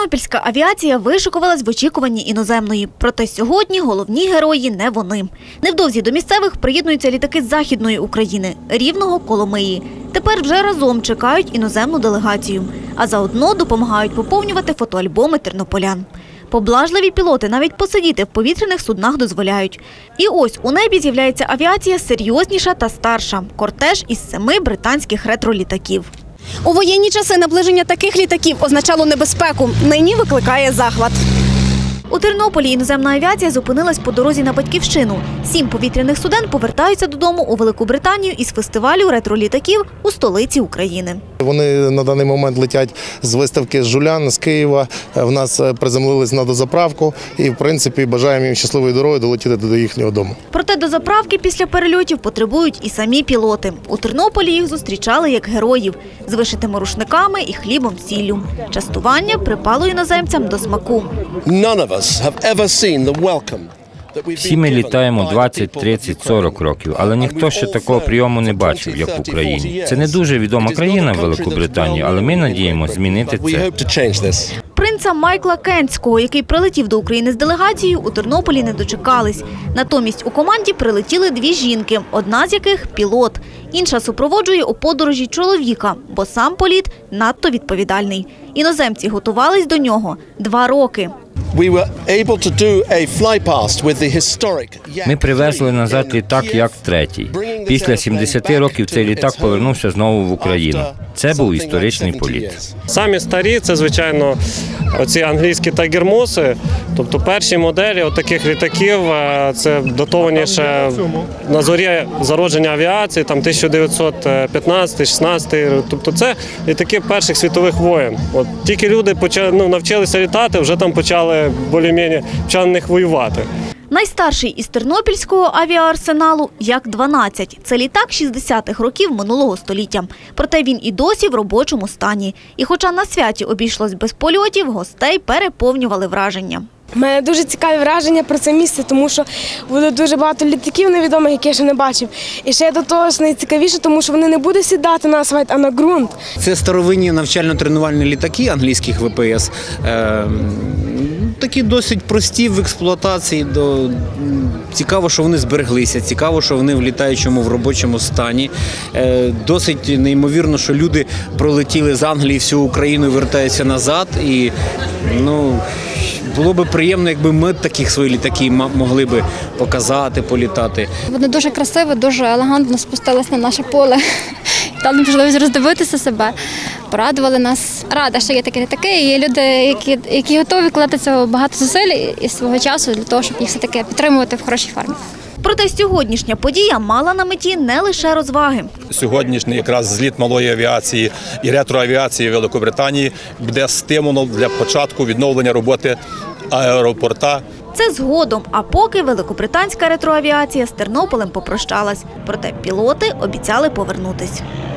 Тернопільська авіація вишикувалась в очікуванні іноземної. Проте сьогодні головні герої не вони. Невдовзі до місцевих приєднуються літаки з Західної України – Рівного, Коломиї. Тепер вже разом чекають іноземну делегацію. А заодно допомагають поповнювати фотоальбоми тернополян. Поблажливі пілоти навіть посидіти в повітряних суднах дозволяють. І ось у небі з'являється авіація серйозніша та старша – кортеж із 7 британських ретро-літаків. У воєнні часи наближення таких літаків означало небезпеку. Нині викликає захват. У Тернополі іноземна авіація зупинилась по дорозі на Батьківщину. 7 повітряних суден повертаються додому у Велику Британію із фестивалю ретро-літаків у столиці України. Вони на даний момент летять з виставки з Жулян, з Києва. В нас приземлились на дозаправку і, в принципі, бажаємо їм щасливої дороги долетіти до їхнього дому. Проте дозаправки після перельотів потребують і самі пілоти. У Тернополі їх зустрічали як героїв – з вишитими рушниками і хлібом-сіллю. Частування припало іноземцям до смаку. Всі ми літаємо 20, 30, 40 років, але ніхто ще такого прийому не бачив, як в Україні. Це не дуже відома країна, Великобританія, але ми надіємося змінити це. Принца Майкла Кентського, який прилетів до України з делегацією, у Тернополі не дочекались. Натомість у команді прилетіли 2 жінки, одна з яких – пілот. Інша супроводжує у подорожі чоловіка, бо сам політ надто відповідальний. Іноземці готувались до нього 2 роки. Ми привезли назад літак як третій. Після 70 років цей літак повернувся знову в Україну. Це був історичний політ. Самі старі – це, звичайно, оці англійські тайгермоси. Тобто перші моделі таких літаків – це датовані ще на зорі зародження авіації, там 1915-16. Тобто це літаки перших світових воєн. От тільки люди навчилися літати, вже там почали більш-менш на них воювати. Найстарший із тернопільського авіаарсеналу Як-12. Це літак 60-х років минулого століття. Проте він і досі в робочому стані. І хоча на святі обійшлось без польотів, гостей переповнювали враження. У мене дуже цікаві враження про це місце, тому що було дуже багато літаків невідомих, які я ще не бачив. І ще до того ж найцікавіше, тому що вони не будуть сідати на асфальт, а на ґрунт. Це старовинні навчально-тренувальні літаки англійських ВПС. Такі досить прості в експлуатації. Цікаво, що вони збереглися, цікаво, що вони в літаючому, в робочому стані. Досить неймовірно, що люди пролетіли з Англії всю Україну і вертаються назад. І, було б приємно, якби ми таких свої літаки могли б показати, політати. Вони дуже красиво, дуже елегантно спустились на наше поле. Дали можливість роздивитися себе, порадували нас. Рада, що є такі літаки, і є люди, які готові вкладати цього багато зусиль і свого часу для того, щоб їх все-таки підтримувати в хорошій формі. Проте сьогоднішня подія мала на меті не лише розваги. Сьогоднішній якраз зліт малої авіації і ретроавіації Великобританії буде стимулом для початку відновлення роботи аеропорта. Це згодом, а поки великобританська ретроавіація з Тернополем попрощалась. Проте пілоти обіцяли повернутись.